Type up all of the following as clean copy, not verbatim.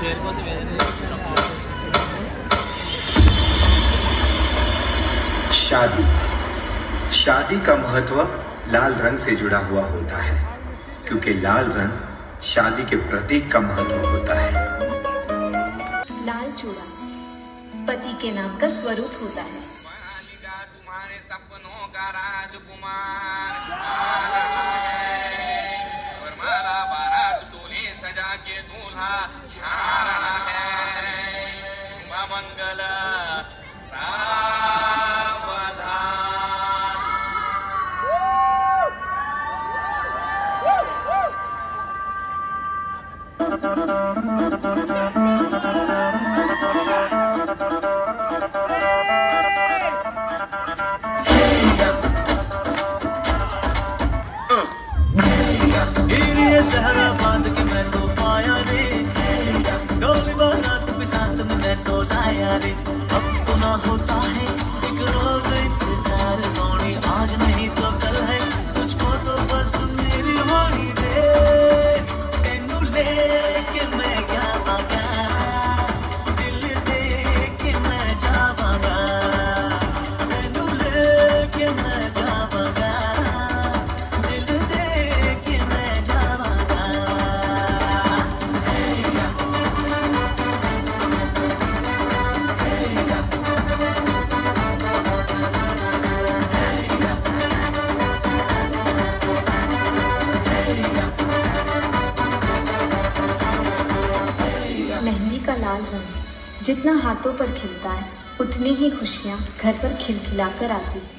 शादी। शादी का महत्व लाल रंग से जुड़ा हुआ होता है, क्योंकि लाल रंग शादी के प्रतीक का महत्व होता है। लाल चूड़ा पति के नाम का स्वरूप होता है। तुम्हारे सपनों का राजकुमार और माला बारात दूल्हे सजा के दूल्हा छा रहा है। शुभ मंगल सहरा बांध के मैं तो पाया रे, डोली बारात के साथ में मैं तो लाया रे। अब तो ना होता है एक रोज इंतजार सोनी, आज नहीं तो कल है, तुझको तो बस मेरी होनी रे। तेनू लेके मैं जावांगा, दिल दे के मैं जावांगा, तेनू लेके मैं जावांगा, दिल दे के मैं जावांगा। मेहंदी का लाल रंग जितना हाथों पर खिलता है, उतनी ही खुशियां घर पर खिलखिलाकर आती है।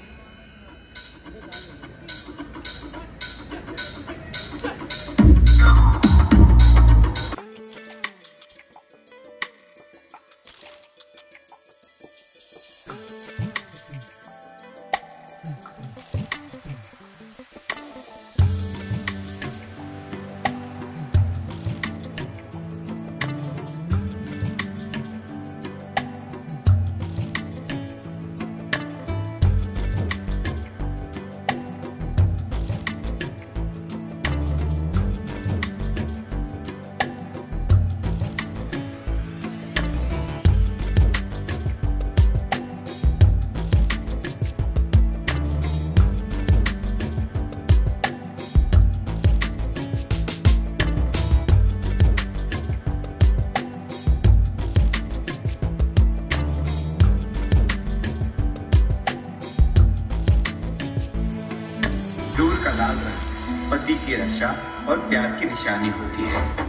डोर का लाल रंग पति की रक्षा और प्यार की निशानी होती है।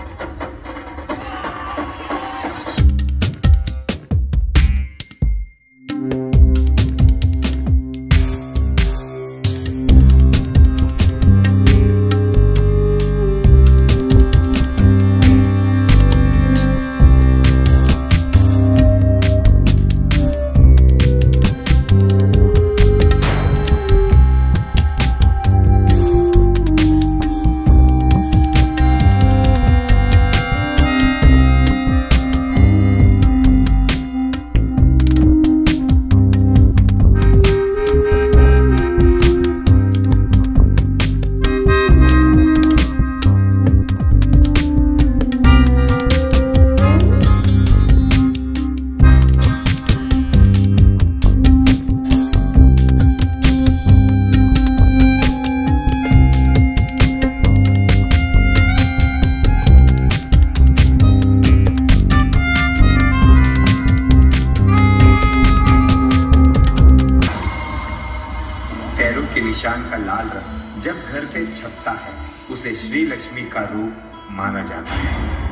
के निशान का लाल रंग जब घर पे छपता है, उसे श्री लक्ष्मी का रूप माना जाता है।